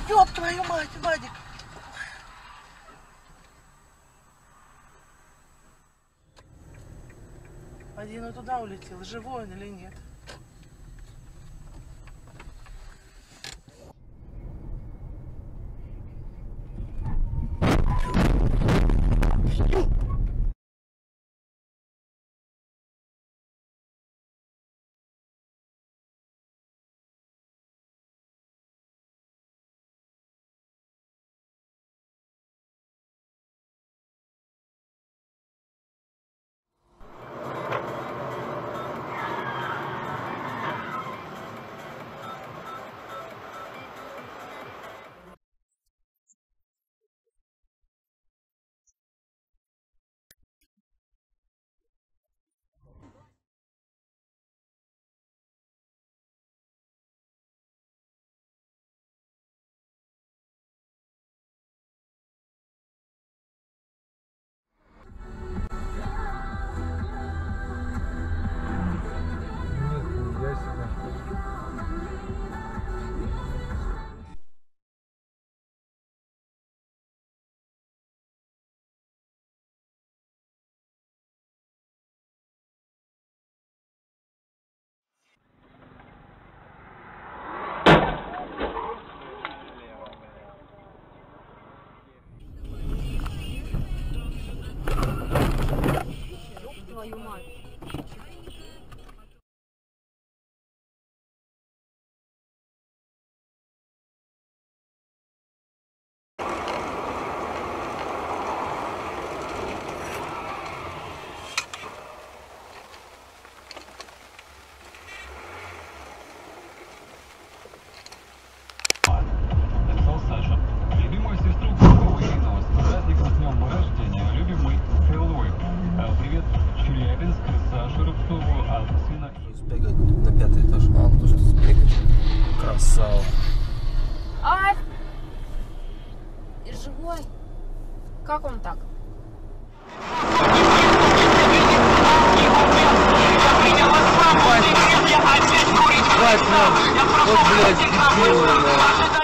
Ёб твою мать, Вадик! Один туда улетел, живой он или нет? Твою мать. Написал Саша. Любимую сестру Куркова Ирину с праздником, с днем рождения. Любимый целуй. Привет, Челябинск, Сашу Рубцову, от сына. Сбегать на 5-й этаж. А, то что сбегать. Красава. Ай! Живой? Как он так? Вот, блядь, дебилы,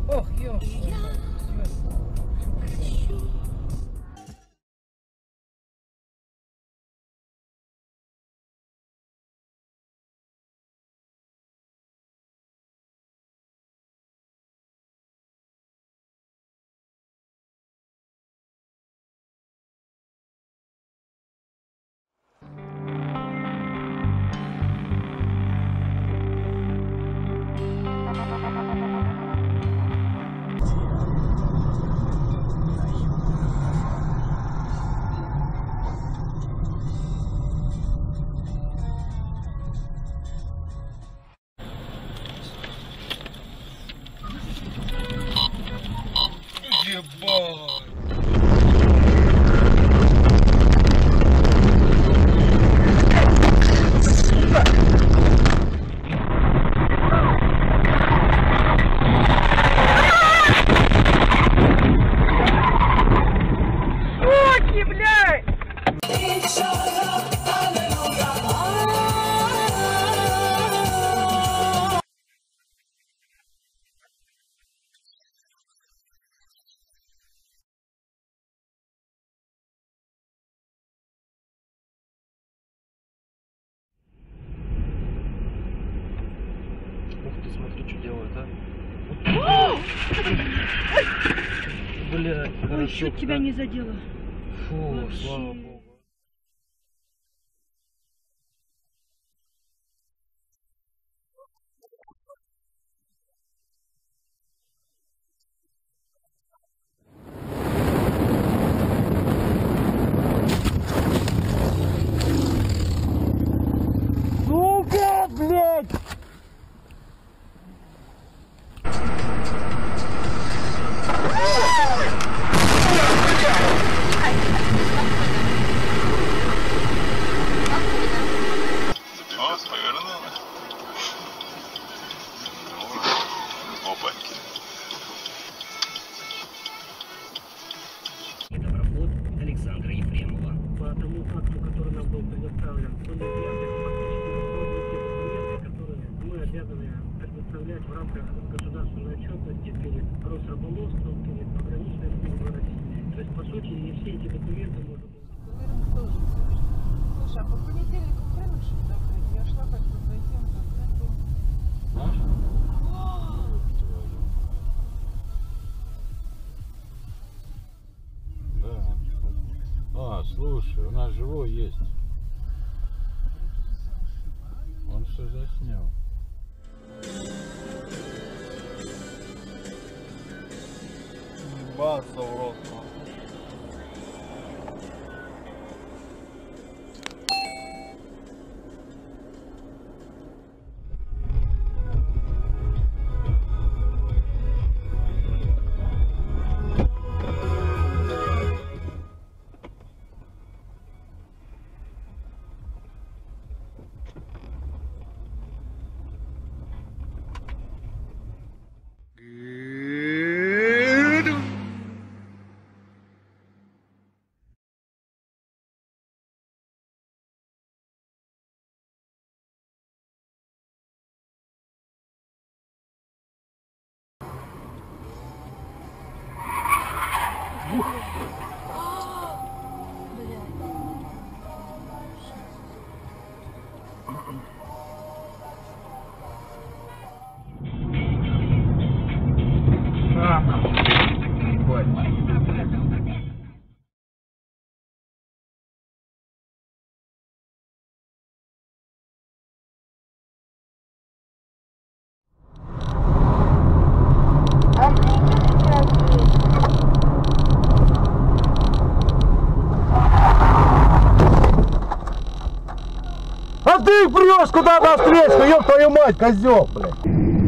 Ох, ё. Ух ты, смотри, что делают, а? Блядь, Ой, чуть тебя не задело. Фу, Вообще. слава богу. Сука, блядь! Опаньки. Доброход Александра Ефремова. По тому факту, который нам был предоставлен, были изъяты фактически документы, которые мы обязаны предоставлять в рамках государственной отчетности перед Росрыболовством, перед пограничной службой России. То есть, по сути, все эти документы можно было... Слушай, а по понедельникам рынок что закрыть? Я шла как бы зайти в интернет. Да. А, слушай, у нас живой есть. Он все заснял. Баса в рот. А ты их прешь куда навстречу, ёб твою мать, козёл, блядь!